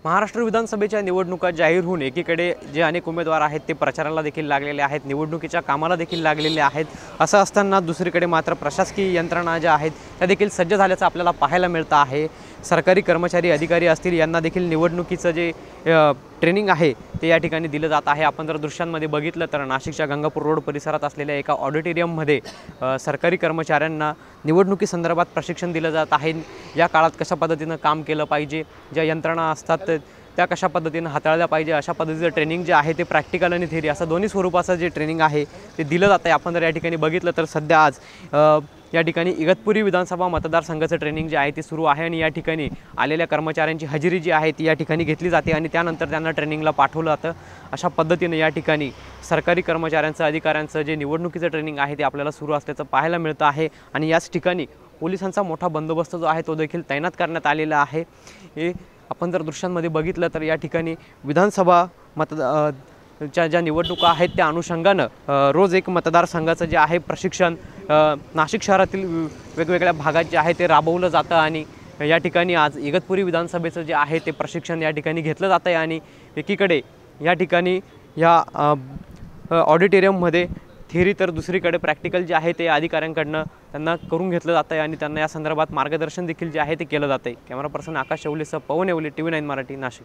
महाराष्ट्र विधानसभेच्या निवडणुका जाहीर होऊन एकीकडे जे अनेक उमेदवार आहेत ते प्रचाराला देखील लागलेले आहेत, निवडणुकीच्या कामाला देखील लागलेले आहेत। असं असताना दुसरीकडे मात्र प्रशासकीय यंत्रणा ज्या आहेत त्या देखील सज्ज झाल्याचं आपल्याला पाहायला मिळतं आहे। सरकारी कर्मचारी अधिकारी असतील यांना देखील निवडणुकीचं जे ट्रेनिंग आहे ते या ठिकाणी दिलं जात आहे। आपण जर दृश्यांमध्ये बघितलं तर नाशिकच्या गंगापूर रोड परिसरात असलेल्या एका ऑडिटोरियममध्ये सरकारी कर्मचाऱ्यांना निवडणुकी संदर्भात प्रशिक्षण दिलं जात आहे। या काळात कशा पद्धतीनं काम केलं पाहिजे, ज्या यंत्रणा असतात त्या कशा पद्धतीने हाताळल्या पाहिजे, अशा पद्धतीचं ट्रेनिंग जे आहे ते प्रॅक्टिकल आणि थिअरी असं दोन्ही स्वरूपाचं जे ट्रेनिंग आहे ते दिलं जातं आहे। आपण जर या ठिकाणी बघितलं तर सध्या आज या ठिकाणी इगतपुरी विधानसभा मतदारसंघाचं ट्रेनिंग जे आहे ते सुरू आहे आणि या ठिकाणी आलेल्या कर्मचाऱ्यांची हजेरी जी आहे ती या ठिकाणी घेतली जाते आणि त्यानंतर त्यांना ट्रेनिंगला पाठवलं जातं। अशा पद्धतीने या ठिकाणी सरकारी कर्मचाऱ्यांचं अधिकाऱ्यांचं जे निवडणुकीचं ट्रेनिंग आहे ते आपल्याला सुरू असल्याचं पाहायला मिळतं आहे आणि याच ठिकाणी पोलिसांचा मोठा बंदोबस्त जो आहे तो देखील तैनात करण्यात आलेला आहे। हे आपण जर दृश्यांमध्ये बघितलं तर या ठिकाणी विधानसभा ज्या निवडणुका आहेत त्या अनुषंगानं रोज एक मतदारसंघाचं जे आहे प्रशिक्षण नाशिक शहरातील वेगवेगळ्या भागात जे आहे ते राबवलं जातं आणि या ठिकाणी आज इगतपुरी विधानसभेचं जे आहे ते प्रशिक्षण या ठिकाणी घेतलं जातं आहे आणि एकीकडे या ठिकाणी या ऑडिटोरियममध्ये थिअरी तर दुसरीकडे प्रॅक्टिकल जे आहे ते अधिकाऱ्यांकडनं त्यांना करून घेतलं जातं आहे आणि त्यांना या संदर्भात मार्गदर्शन देखील जे आहे ते केलं जातं आहे। कॅमेरा पर्सन आकाश शेवलेसह पवन येवले, TV9 मराठी, नाशिक।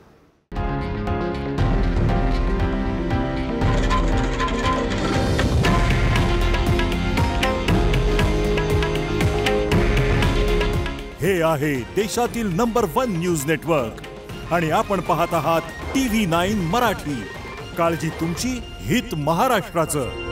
हे आहे देशातील नंबर 1 न्यूज नेटवर्क आणि आपण पाहत आहात TV9 मराठी। काळजी तुमची, हित महाराष्ट्राचं।